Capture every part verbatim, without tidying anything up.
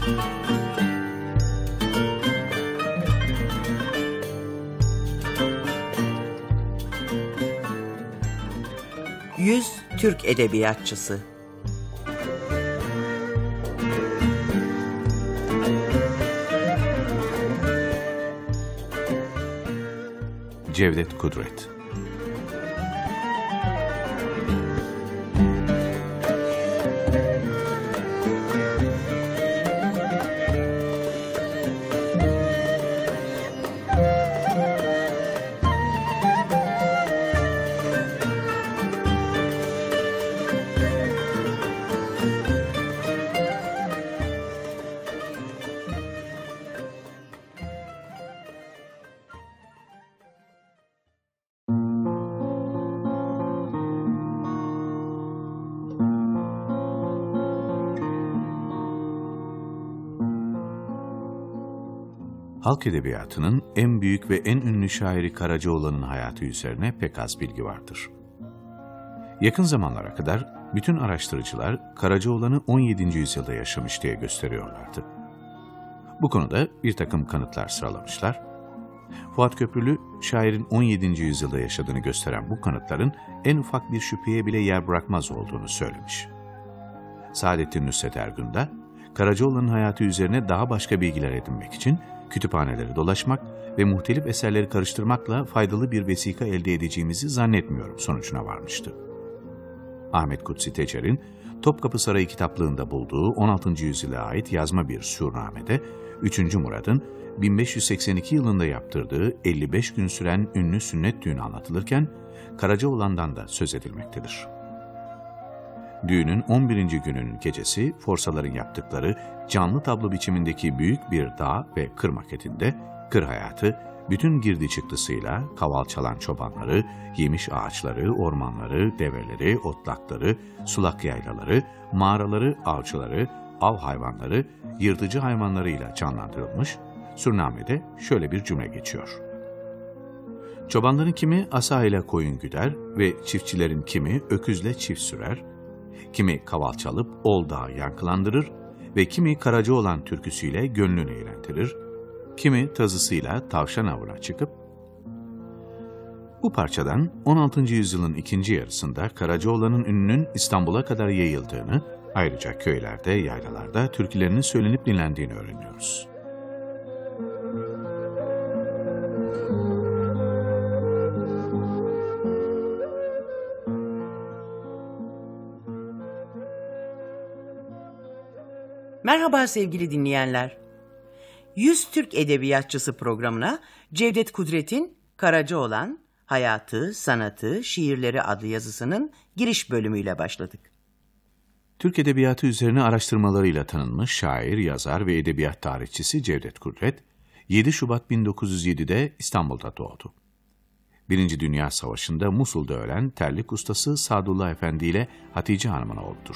Yüz Türk Edebiyatçısı. Cevdet Kudret. Halk edebiyatının en büyük ve en ünlü şairi Karacaoğlan'ın hayatı üzerine pek az bilgi vardır. Yakın zamanlara kadar bütün araştırıcılar Karacaoğlan'ı on yedinci yüzyılda yaşamış diye gösteriyorlardı. Bu konuda bir takım kanıtlar sıralamışlar. Fuat Köprülü, şairin on yedinci yüzyılda yaşadığını gösteren bu kanıtların en ufak bir şüpheye bile yer bırakmaz olduğunu söylemiş. Saadettin Nusret Ergun da, Karacaoğlan'ın hayatı üzerine daha başka bilgiler edinmek için kütüphaneleri dolaşmak ve muhtelif eserleri karıştırmakla faydalı bir vesika elde edeceğimizi zannetmiyorum sonucuna varmıştı. Ahmet Kutsi Tecer'in Topkapı Sarayı kitaplığında bulduğu on altıncı yüzyıla ait yazma bir sürnamede üçüncü Murad'ın bin beş yüz seksen iki yılında yaptırdığı elli beş gün süren ünlü sünnet düğünü anlatılırken Karacaoğlan'dan da söz edilmektedir. Düğünün on birinci gününün gecesi forsaların yaptıkları canlı tablo biçimindeki büyük bir dağ ve kır maketinde kır hayatı bütün girdi çıktısıyla kaval çalan çobanları, yemiş ağaçları, ormanları, develeri, otlakları, sulak yaylaları, mağaraları, avcıları, av hayvanları, yırtıcı hayvanlarıyla canlandırılmış, surnamede şöyle bir cümle geçiyor. Çobanların kimi asa ile koyun güder ve çiftçilerin kimi öküzle çift sürer, kimi kaval çalıp ol dağı yankılandırır ve kimi Karacaoğlan türküsüyle gönlünü eğlendirir, kimi tazısıyla tavşan avına çıkıp, bu parçadan on altıncı yüzyılın ikinci yarısında Karacaoğlan'ın ününün İstanbul'a kadar yayıldığını, ayrıca köylerde, yaylalarda türkülerinin söylenip dinlendiğini öğreniyoruz. Merhaba sevgili dinleyenler. Yüz Türk Edebiyatçısı programına Cevdet Kudret'in Karacaoğlan, Hayatı, Sanatı, Şiirleri adlı yazısının giriş bölümüyle başladık. Türk edebiyatı üzerine araştırmalarıyla tanınmış şair, yazar ve edebiyat tarihçisi Cevdet Kudret, yedi Şubat bin dokuz yüz yedi'de İstanbul'da doğdu. Birinci Dünya Savaşı'nda Musul'da ölen terlik ustası Sadullah Efendi ile Hatice Hanım'ın oğludur.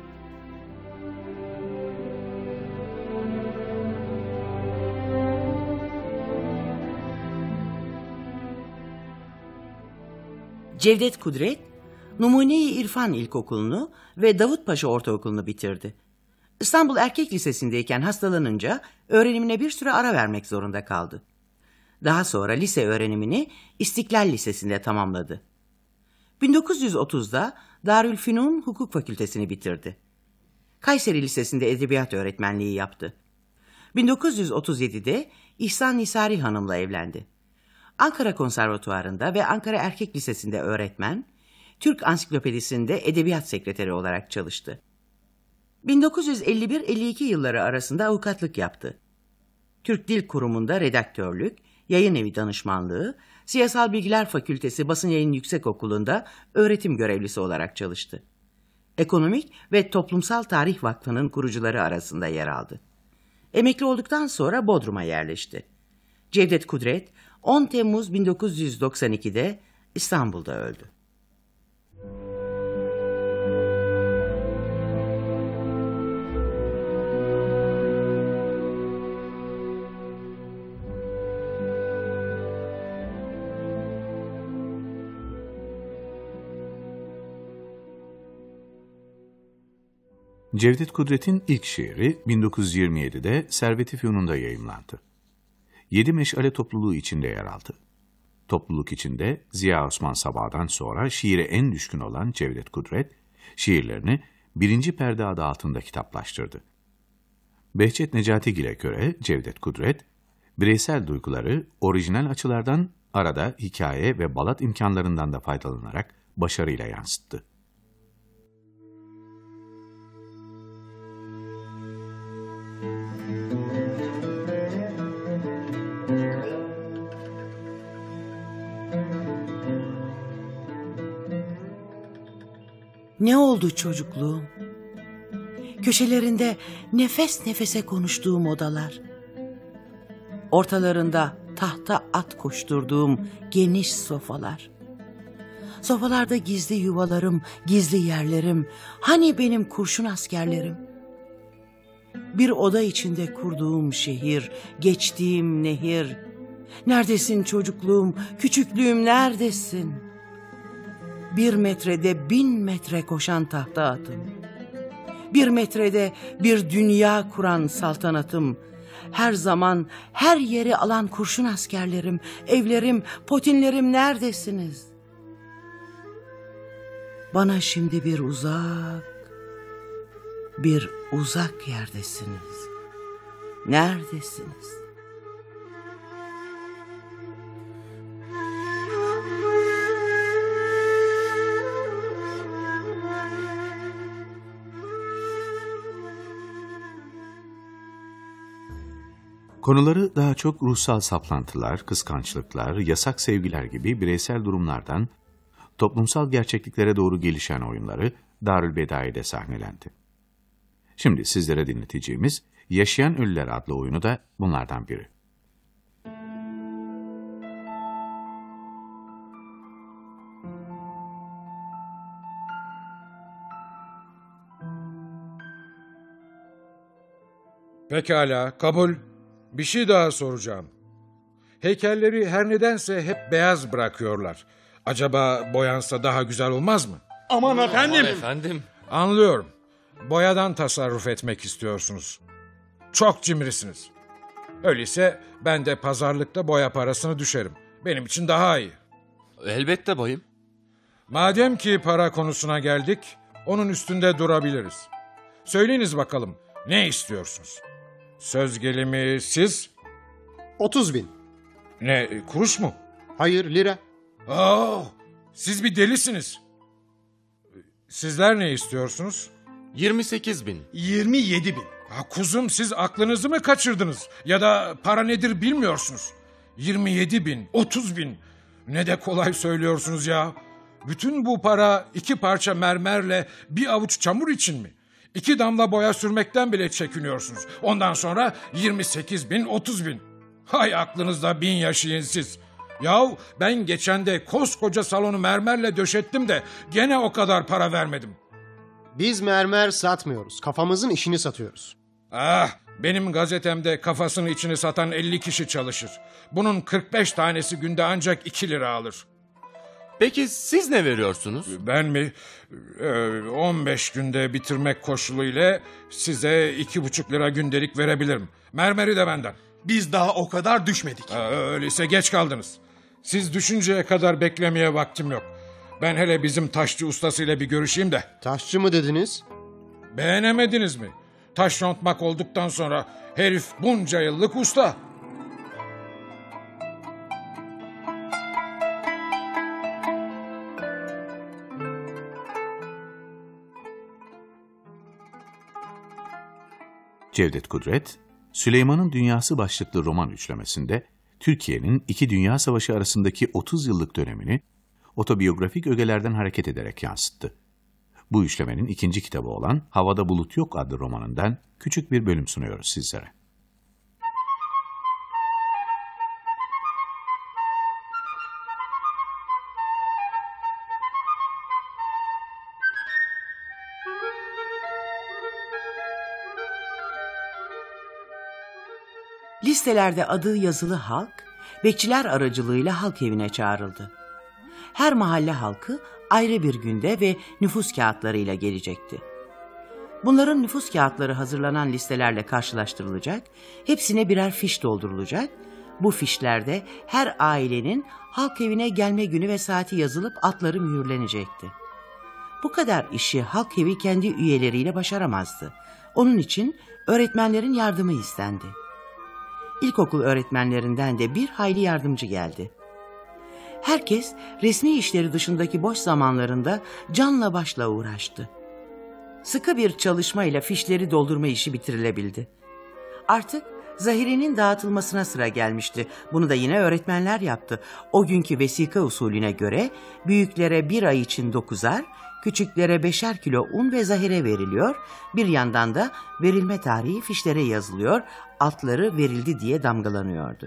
Cevdet Kudret, Numune-i İrfan İlkokulu'nu ve Davutpaşa Ortaokulu'nu bitirdi. İstanbul Erkek Lisesi'ndeyken hastalanınca öğrenimine bir süre ara vermek zorunda kaldı. Daha sonra lise öğrenimini İstiklal Lisesi'nde tamamladı. bin dokuz yüz otuz'da Darülfünun Hukuk Fakültesini bitirdi. Kayseri Lisesi'nde edebiyat öğretmenliği yaptı. bin dokuz yüz otuz yedi'de İhsan Nisari Hanım'la evlendi. Ankara Konservatuvarı'nda ve Ankara Erkek Lisesi'nde öğretmen, Türk Ansiklopedisi'nde edebiyat sekreteri olarak çalıştı. bin dokuz yüz elli bir elli iki yılları arasında avukatlık yaptı. Türk Dil Kurumu'nda redaktörlük, yayın evi danışmanlığı, Siyasal Bilgiler Fakültesi Basın Yayın Yüksekokulu'nda öğretim görevlisi olarak çalıştı. Ekonomik ve Toplumsal Tarih Vakfı'nın kurucuları arasında yer aldı. Emekli olduktan sonra Bodrum'a yerleşti. Cevdet Kudret, on Temmuz bin dokuz yüz doksan iki'de İstanbul'da öldü. Cevdet Kudret'in ilk şiiri bin dokuz yüz yirmi yedide Servet-i Fünun'da yayımlandı. Yedi Meşale topluluğu içinde yer aldı. Topluluk içinde Ziya Osman Sabah'dan sonra şiire en düşkün olan Cevdet Kudret, şiirlerini Birinci Perde adı altında kitaplaştırdı. Behçet Necatigil'e göre Cevdet Kudret, bireysel duyguları orijinal açılardan arada hikaye ve balat imkanlarından da faydalanarak başarıyla yansıttı. Ne oldu çocukluğum? Köşelerinde nefes nefese konuştuğum odalar. Ortalarında tahta at koşturduğum geniş sofalar. Sofalarda gizli yuvalarım, gizli yerlerim. Hani benim kurşun askerlerim? Bir oda içinde kurduğum şehir, geçtiğim nehir. Neredesin çocukluğum, küçüklüğüm neredesin? Bir metrede bin metre koşan tahta atım. Bir metrede bir dünya kuran saltanatım. Her zaman her yeri alan kurşun askerlerim, evlerim, potinlerim neredesiniz? Bana şimdi bir uzak, bir uzak yerdesiniz. Neredesiniz? Konuları daha çok ruhsal saplantılar, kıskançlıklar, yasak sevgiler gibi bireysel durumlardan toplumsal gerçekliklere doğru gelişen oyunları Darülbedai'de sahnelendi. Şimdi sizlere dinleteceğimiz Yaşayan Ölüler adlı oyunu da bunlardan biri. Pekala, kabul. Bir şey daha soracağım. Heykelleri her nedense hep beyaz bırakıyorlar. Acaba boyansa daha güzel olmaz mı? Aman efendim. Aman efendim. Anlıyorum. Boyadan tasarruf etmek istiyorsunuz. Çok cimrisiniz. Öyleyse ben de pazarlıkta boya parasını düşerim. Benim için daha iyi. Elbette bayım. Madem ki para konusuna geldik, onun üstünde durabiliriz. Söyleyiniz bakalım, ne istiyorsunuz? Söz gelimi siz? otuz bin. Ne, kuruş mu? Hayır, lira. Oh, siz bir delisiniz. Sizler ne istiyorsunuz? yirmi sekiz bin. yirmi yedi bin. Ha, kuzum, siz aklınızı mı kaçırdınız? Ya da para nedir bilmiyorsunuz. yirmi yedi bin, otuz bin. Ne de kolay söylüyorsunuz ya. Bütün bu para iki parça mermerle bir avuç çamur için mi? İki damla boya sürmekten bile çekiniyorsunuz. Ondan sonra yirmi sekiz bin, otuz bin. Hay aklınızda bin yaşayın siz. Yahu ben geçen de koskoca salonu mermerle döşettim de gene o kadar para vermedim. Biz mermer satmıyoruz. Kafamızın işini satıyoruz. Ah, benim gazetemde kafasının içini satan elli kişi çalışır. Bunun kırk beş tanesi günde ancak iki lira alır. Peki siz ne veriyorsunuz? Ben mi? Ee, on beş günde bitirmek koşuluyla size iki buçuk lira gündelik verebilirim. Mermeri de benden. Biz daha o kadar düşmedik. Aa, öyleyse geç kaldınız. Siz düşünceye kadar beklemeye vaktim yok. Ben hele bizim taşçı ustasıyla bir görüşeyim de. Taşçı mı dediniz? Beğenemediniz mi? Taş yontmak olduktan sonra herif bunca yıllık usta. Cevdet Kudret, Süleyman'ın Dünyası başlıklı roman üçlemesinde Türkiye'nin iki dünya savaşı arasındaki otuz yıllık dönemini otobiyografik ögelerden hareket ederek yansıttı. Bu üçlemenin ikinci kitabı olan Havada Bulut Yok adlı romanından küçük bir bölüm sunuyoruz sizlere. Listelerde adı yazılı halk, bekçiler aracılığıyla halk evine çağrıldı. Her mahalle halkı ayrı bir günde ve nüfus kağıtlarıyla gelecekti. Bunların nüfus kağıtları hazırlanan listelerle karşılaştırılacak, hepsine birer fiş doldurulacak. Bu fişlerde her ailenin halk evine gelme günü ve saati yazılıp adları mühürlenecekti. Bu kadar işi halk evi kendi üyeleriyle başaramazdı. Onun için öğretmenlerin yardımı istendi. İlkokul öğretmenlerinden de bir hayli yardımcı geldi. Herkes resmi işleri dışındaki boş zamanlarında canla başla uğraştı. Sıkı bir çalışmayla fişleri doldurma işi bitirilebildi. Artık zahirenin dağıtılmasına sıra gelmişti. Bunu da yine öğretmenler yaptı. O günkü vesika usulüne göre büyüklere bir ay için dokuzar, küçüklere beşer kilo un ve zahire veriliyor. Bir yandan da verilme tarihi fişlere yazılıyor, altları verildi diye damgalanıyordu.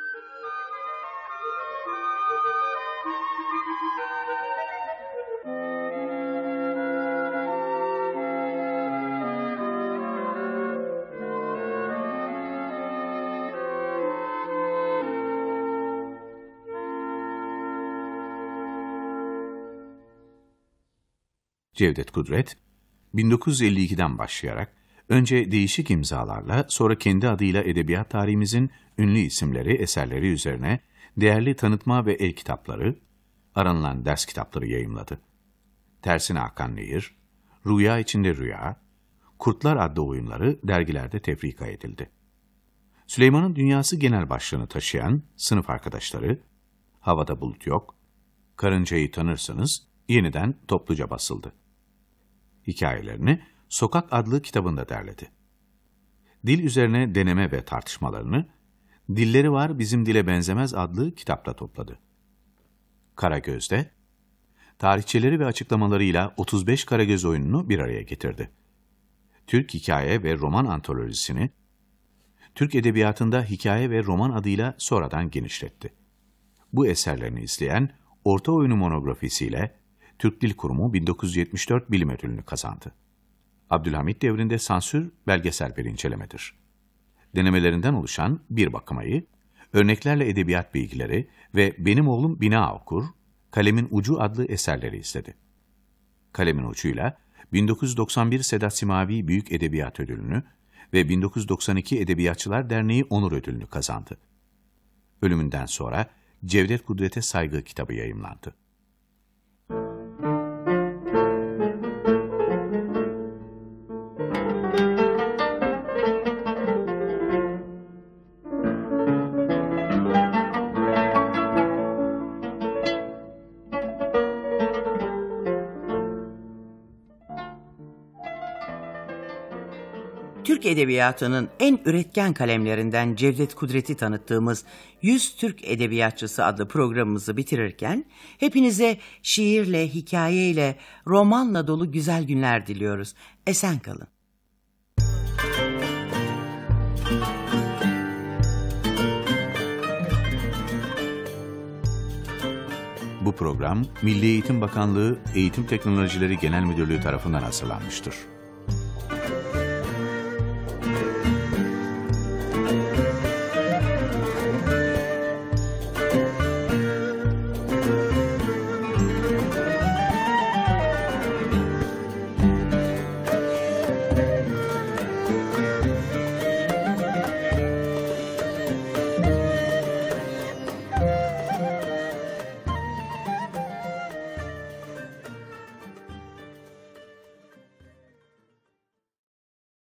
Cevdet Kudret, bin dokuz yüz elli ikiden başlayarak önce değişik imzalarla sonra kendi adıyla edebiyat tarihimizin ünlü isimleri, eserleri üzerine değerli tanıtma ve el kitapları, aranılan ders kitapları yayımladı. Tersine Akan Nehir, Rüya içinde Rüya, Kurtlar adlı oyunları dergilerde tefrika edildi. Süleyman'ın Dünyası genel başlığını taşıyan Sınıf Arkadaşları, Havada Bulut Yok, Karıncayı Tanırsınız yeniden topluca basıldı. Hikayelerini Sokak adlı kitabında derledi. Dil üzerine deneme ve tartışmalarını Dilleri Var Bizim Dile Benzemez adlı kitapta topladı. Karagöz'de tarihçeleri ve açıklamalarıyla otuz beş Karagöz oyununu bir araya getirdi. Türk hikaye ve roman antolojisini Türk edebiyatında hikaye ve roman adıyla sonradan genişletti. Bu eserlerini izleyen Orta Oyunu monografisiyle Türk Dil Kurumu bin dokuz yüz yetmiş dört bilim ödülünü kazandı. Abdülhamit devrinde sansür belgesel bir incelemedir. Denemelerinden oluşan bir bakımayı, örneklerle edebiyat bilgileri ve Benim Oğlum Bina Okur, Kalemin Ucu adlı eserleri izledi. Kalemin Ucu'yla bin dokuz yüz doksan bir Sedat Simavi Büyük Edebiyat Ödülünü ve bin dokuz yüz doksan iki Edebiyatçılar Derneği Onur Ödülünü kazandı. Ölümünden sonra Cevdet Kudret'e Saygı kitabı yayımlandı. Türk Edebiyatı'nın en üretken kalemlerinden Cevdet Kudret'i tanıttığımız yüz Türk Edebiyatçısı adlı programımızı bitirirken hepinize şiirle, hikayeyle, romanla dolu güzel günler diliyoruz. Esen kalın. Bu program Milli Eğitim Bakanlığı Eğitim Teknolojileri Genel Müdürlüğü tarafından hazırlanmıştır.